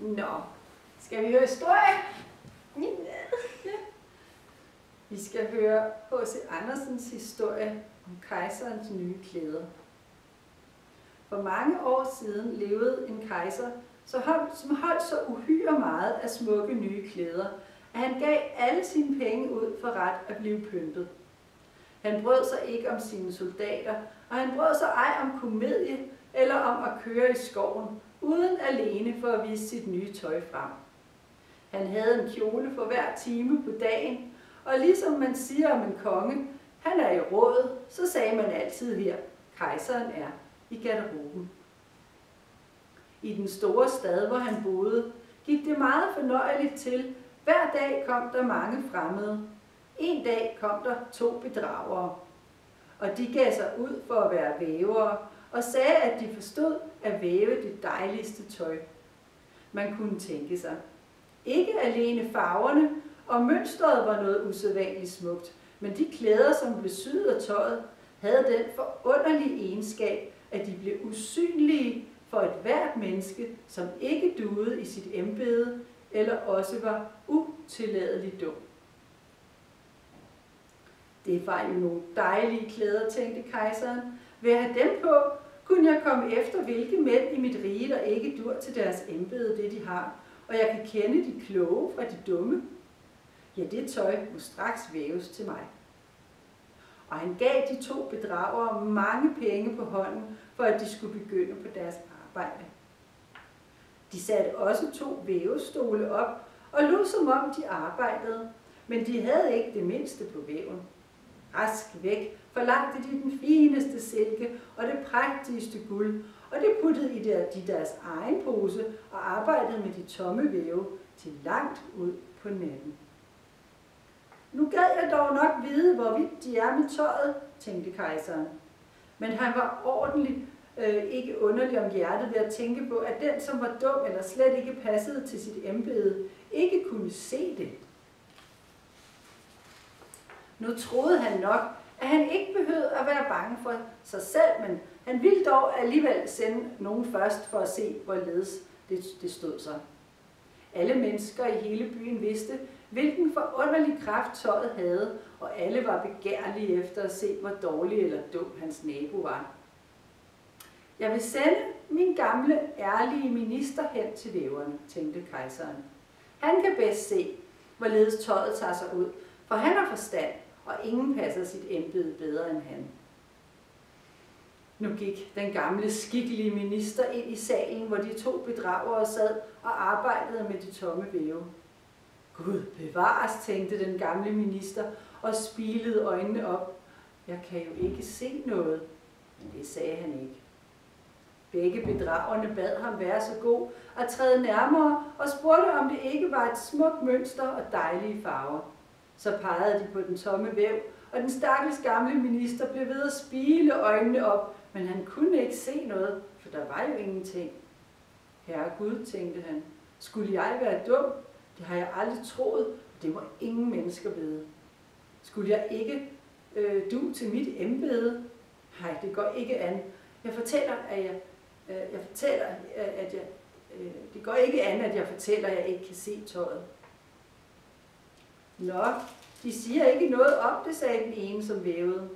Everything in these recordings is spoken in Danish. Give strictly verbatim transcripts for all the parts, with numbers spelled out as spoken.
Nå, skal vi høre historie? Ja. Vi skal høre H C Andersens historie om kejserens nye klæder. For mange år siden levede en kejser, som holdt så uhyre meget af smukke nye klæder, at han gav alle sine penge ud for ret at blive pyntet. Han brød sig ikke om sine soldater, og han brød sig ej om komedie eller om at køre i skoven, uden alene for at vise sit nye tøj frem. Han havde en kjole for hver time på dagen, og ligesom man siger om en konge, han er i råd, så sagde man altid her, kejseren er i garderoben. I den store stad, hvor han boede, gik det meget fornøjeligt til. Hver dag kom der mange fremmede. En dag kom der to bedragere, og de gav sig ud for at være vævere, og sagde, at de forstod at væve det dejligste tøj, man kunne tænke sig. Ikke alene farverne og mønstret var noget usædvanligt smukt, men de klæder, som blev syet af tøjet, havde den forunderlige egenskab, at de blev usynlige for et hvert menneske, som ikke duede i sit embede, eller også var utilladeligt dum. Det var jo nogle dejlige klæder, tænkte kejseren. Ved at have dem på, kunne jeg komme efter, hvilke mænd i mit rige, der ikke dur til deres embede, det de har, og jeg kan kende de kloge fra de dumme. Ja, det tøj må straks væves til mig. Og han gav de to bedragere mange penge på hånden, for at de skulle begynde på deres arbejde. De satte også to vævestole op, og lod som om de arbejdede, men de havde ikke det mindste på væven. Rask væk forlangte de den fineste silke og det prægtigste guld, og det puttede i de deres egen pose og arbejdede med de tomme væve til langt ud på natten. Nu gad jeg dog nok vide, hvorvidt de er med tøjet, tænkte kejseren. Men han var ordentligt øh, ikke underlig om hjertet ved at tænke på, at den, som var dum eller slet ikke passede til sit embede, ikke kunne se det. Nu troede han nok, at han ikke behøvede at være bange for sig selv, men han ville dog alligevel sende nogen først for at se, hvorledes det, det stod sig. Alle mennesker i hele byen vidste, hvilken forunderlig kraft tøjet havde, og alle var begærlige efter at se, hvor dårlig eller dum hans nabo var. Jeg vil sende min gamle, ærlige minister hen til væverne, tænkte kejseren. Han kan bedst se, hvorledes tøjet tager sig ud, for han har forstand, og ingen passer sit embede bedre end han. Nu gik den gamle, skikkelige minister ind i salen, hvor de to bedragere sad og arbejdede med de tomme væve. Gud bevares, tænkte den gamle minister og spilede øjnene op. Jeg kan jo ikke se noget, men det sagde han ikke. Begge bedragerne bad ham være så god at træde nærmere og spurgte, om det ikke var et smukt mønster og dejlige farver. Så pegede de på den tomme væv, og den stakkels gamle minister blev ved at spile øjnene op, men han kunne ikke se noget, for der var jo ingenting. Herre Gud, tænkte han, skulle jeg være dum? Det har jeg aldrig troet, og det må ingen mennesker vide. Skulle jeg ikke øh, du til mit embede? Nej, det går ikke an. Jeg fortæller, at jeg, øh, jeg fortæller, at jeg, øh, det går ikke an, at jeg fortæller, at jeg ikke kan se tøjet. Nå, de siger ikke noget om det, sagde den ene, som vævede.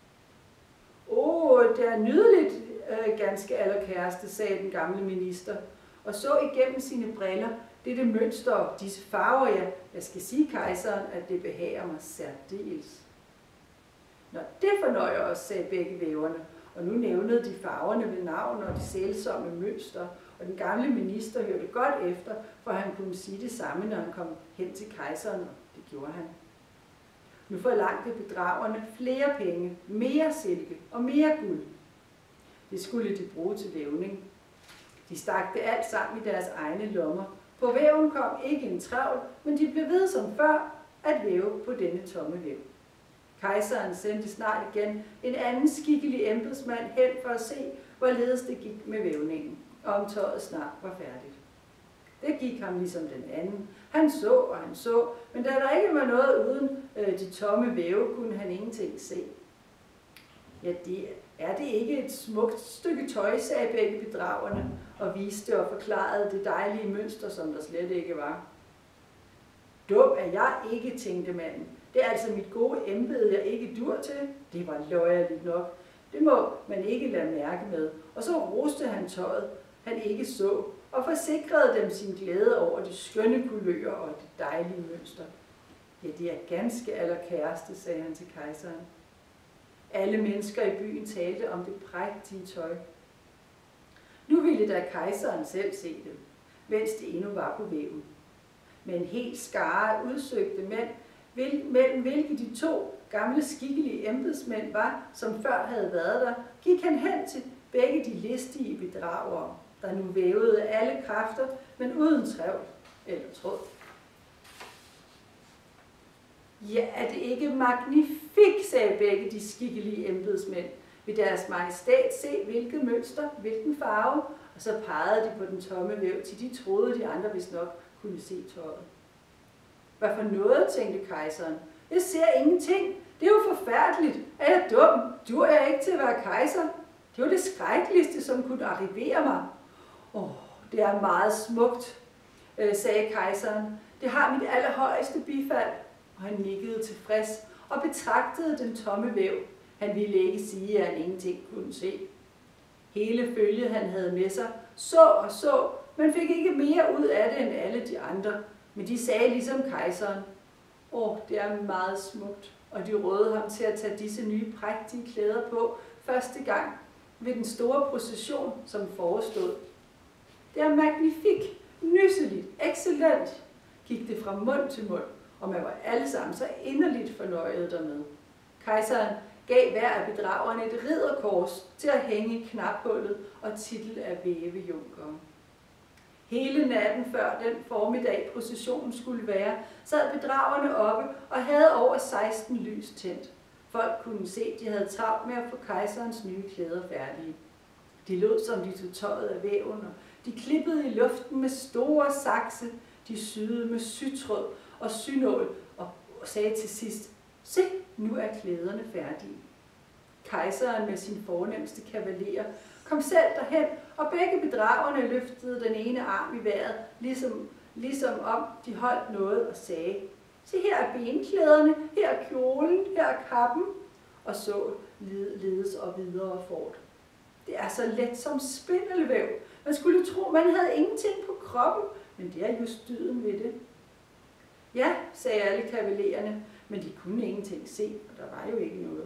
Åh, det er nydeligt, øh, ganske allerkæreste, sagde den gamle minister, og så igennem sine briller dette mønster og disse farver, ja, jeg skal sige kejseren, at det behager mig særdeles. Nå, det fornøjer os, sagde begge væverne, og nu nævnede de farverne ved navn og de sælsomme mønster, og den gamle minister hørte godt efter, for han kunne sige det samme, når han kom hen til kejseren, og det gjorde han. Nu forlangte bedragerne flere penge, mere silke og mere guld. Det skulle de bruge til vævning. De stak det alt sammen i deres egne lommer. På væven kom ikke en travl, men de blev ved som før at væve på denne tomme væv. Kejseren sendte snart igen en anden skikkelig embedsmand hen for at se, hvorledes det gik med vævningen, og om tøjet snart var færdigt. Det gik ham ligesom den anden. Han så og han så, men da der ikke var noget uden øh, de tomme væve, kunne han ingenting se. Ja, det er det ikke et smukt stykke tøj, sagde begge bedragerne, og viste og forklarede det dejlige mønster, som der slet ikke var. Dum er jeg ikke, tænkte manden. Det er altså mit gode embede, jeg ikke dur til. Det var løjerligt nok. Det må man ikke lade mærke med. Og så roste han tøjet, han ikke så, og forsikrede dem sin glæde over de skønne kulører og det dejlige mønster. Ja, det er ganske allerkæreste, sagde han til kejseren. Alle mennesker i byen talte om det prægtige tøj. Nu ville da kejseren selv se det, mens det endnu var på væven. Med en helt skare udsøgte mænd, mellem hvilke de to gamle skikkelige embedsmænd var, som før havde været der, gik han hen til begge de listige bedragere, der nu vævede alle kræfter, men uden trævl eller tråd. Ja, er det ikke magnifik, sagde begge de skikkelige embedsmænd. Vil deres majestæt se, hvilket mønster, hvilken farve, og så pegede de på den tomme væv, til de troede, de andre vist nok kunne se tøjet. Hvad for noget, tænkte kejseren. Jeg ser ingenting. Det er jo forfærdeligt. Er jeg dum? Dur jeg ikke til at være kejser? Det var det skrækkeligste, som kunne arrivere mig. Åh, oh, det er meget smukt, øh, sagde kejseren. Det har mit allerhøjeste bifald. Og han nikkede tilfreds og betragtede den tomme væv. Han ville ikke sige, at han ingenting kunne se. Hele følget, han havde med sig, så og så, men fik ikke mere ud af det end alle de andre. Men de sagde ligesom kejseren, åh, det er meget smukt, og de rådede ham til at tage disse nye prægtige klæder på første gang ved den store procession, som forestod. Det er magnifik, nysseligt, excellent, gik det fra mund til mund, og man var alle sammen så inderligt fornøjet dermed. Kejseren gav hver af bedragerne et ridderkors til at hænge i knaphullet og titel af vævejunker. Hele natten før den formiddag processionen skulle være, sad bedragerne oppe og havde over seksten lys tændt. Folk kunne se, at de havde travlt med at få kejserens nye klæder færdige. De lod, som de tog tøjet af væven, og de klippede i luften med store sakse, de syede med sytråd og synål og sagde til sidst, se, nu er klæderne færdige. Kejseren med sin fornemste kavalerer kom selv derhen, og begge bedragerne løftede den ene arm i vejret, ligesom, ligesom om de holdt noget og sagde, se her er benklæderne, her er kjolen, her er kappen, og så ledes og videre fort. Det er så let som spindelvæv. Man skulle tro, man havde ingenting på kroppen, men det er just dyden ved det. Ja, sagde alle kavalererne, men de kunne ingenting se, og der var jo ikke noget.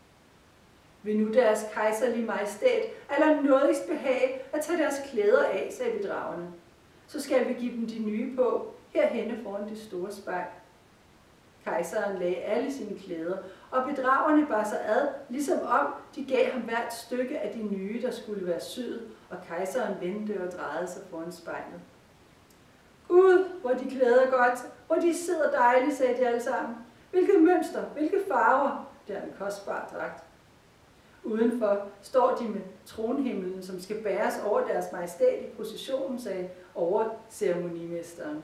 Vil nu deres kejserlige majestæt eller nådigst behag at tage deres klæder af, sagde bedragerne. Så skal vi give dem de nye på, herhenne foran det store spejl. Kejseren lagde alle sine klæder, og bedragerne bar sig ad, ligesom om de gav ham hvert stykke af de nye, der skulle være syet, og kejseren vendte og drejede sig foran spejlet. Gud, hvor de klæder godt, hvor de sidder dejligt, sagde de alle sammen. Hvilket mønster, hvilke farver, det er en kostbar dragt. Udenfor står de med tronhimmelen, som skal bæres over deres majestæt i processionen, sagde overceremonimesteren.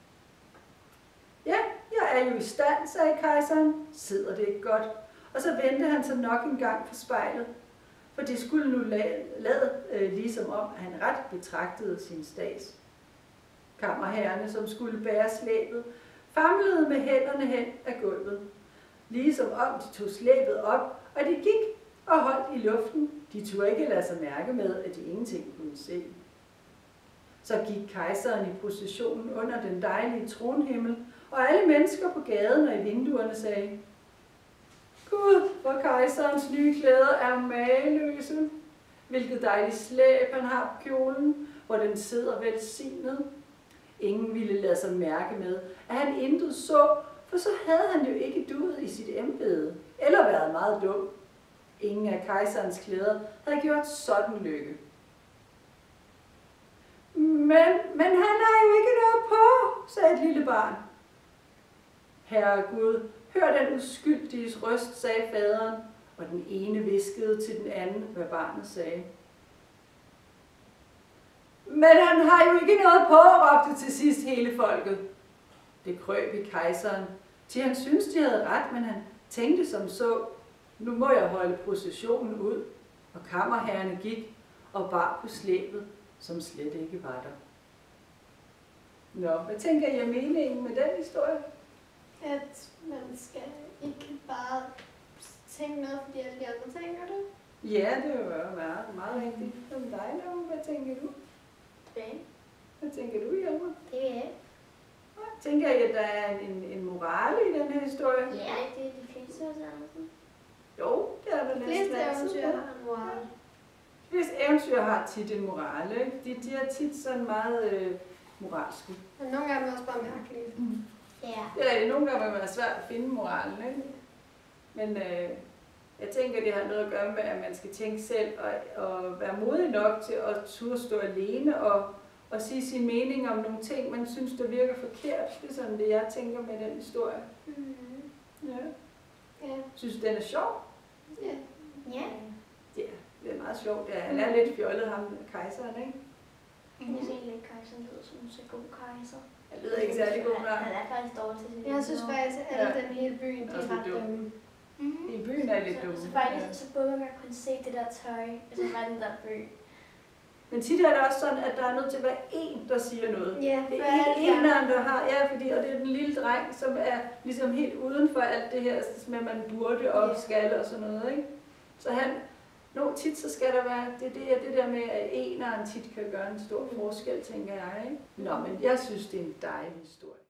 Ja, jeg er jo i stand, sagde kejseren. Sidder det ikke godt? Og så vendte han sig nok en gang for spejlet, for det skulle nu lade, lade øh, ligesom om, at han ret betragtede sin stads. Kammerherrerne, som skulle bære slæbet, famlede med hænderne hen af gulvet, ligesom om de tog slæbet op, og de gik og holdt i luften. De turde ikke lade sig mærke med, at de ingenting kunne se. Så gik kejseren i processionen under den dejlige tronhimmel, og alle mennesker på gaden og i vinduerne sagde, Gud, hvor kejserens nye klæder er mageløse. Hvilket dejligt slæb han har på kjolen, hvor den sidder velsignet. Ingen ville lade sig mærke med, at han intet så, for så havde han jo ikke duet i sit embede, eller været meget dum. Ingen af kejserens klæder havde gjort sådan lykke. Men, men han har jo ikke noget på, sagde et lille barn. Herre Gud, hør den uskyldige røst, sagde faderen, og den ene viskede til den anden, hvad barnet sagde. Men han har jo ikke noget på, råbte til sidst hele folket. Det krøb i kejseren, til han syntes, de havde ret, men han tænkte som så, nu må jeg holde processionen ud, og kammerherrerne gik og bar på slæbet, som slet ikke var der. Nå, hvad tænker I er meningen med den historie? At man skal ikke bare tænke noget, fordi alle de andre tænker det. Ja, det er jo meget, meget rigtigt. Som dig, Lotte. Hvad tænker du? Okay. Hvad tænker du, Hjalmar? Det er jeg. Tænker I, at der er en, en morale i den her historie? Ja, det er de fleste hos Andersen. Jo, det er der De næsten fleste altid. eventyr har en moral. De fleste eventyr har tit en morale, ikke? De, de er tit sådan meget øh, moralske. Men nogle gange er også bare mærkelige. Mm. Ja. Ja, nogle gange vil det være svært at finde moralen, ikke? Men øh, jeg tænker, det har noget at gøre med, at man skal tænke selv og, og være modig nok til at turde stå alene og, og sige sin mening om nogle ting, man synes, der virker forkert. Det er sådan det, jeg tænker med den historie. Mm-hmm. Ja. Ja. Synes du, den er sjov? Ja. Ja. Ja, det er meget sjovt. Ja, han er lidt fjollet, ham kejseren, ikke? Jeg synes egentlig ikke, kejseren lyder som en så god kejser. Jeg lyder ikke særlig god, nej. Han er faktisk dårlig til sit Jeg synes faktisk, at alle dem i hele byen, de Også er ret lidt dumme. dumme. Mm-hmm. I byen er lidt så, dumme. så faktisk, så burde man godt kunne se det der tøj, altså bare den der by. Men tit er det også sådan, at der er nødt til at være én, der siger noget. Ja, Det for er alle ikke de andre. eneren, der har, ja, fordi, og det er den lille dreng, som er ligesom helt uden for alt det her, med man burde og Ja. skal og sådan noget, ikke? Så han, no, tit så skal der være, det, det er det der med, at eneren tit kan gøre en stor forskel, tænker jeg, ikke? Nå, men jeg synes, det er en dejlig historie.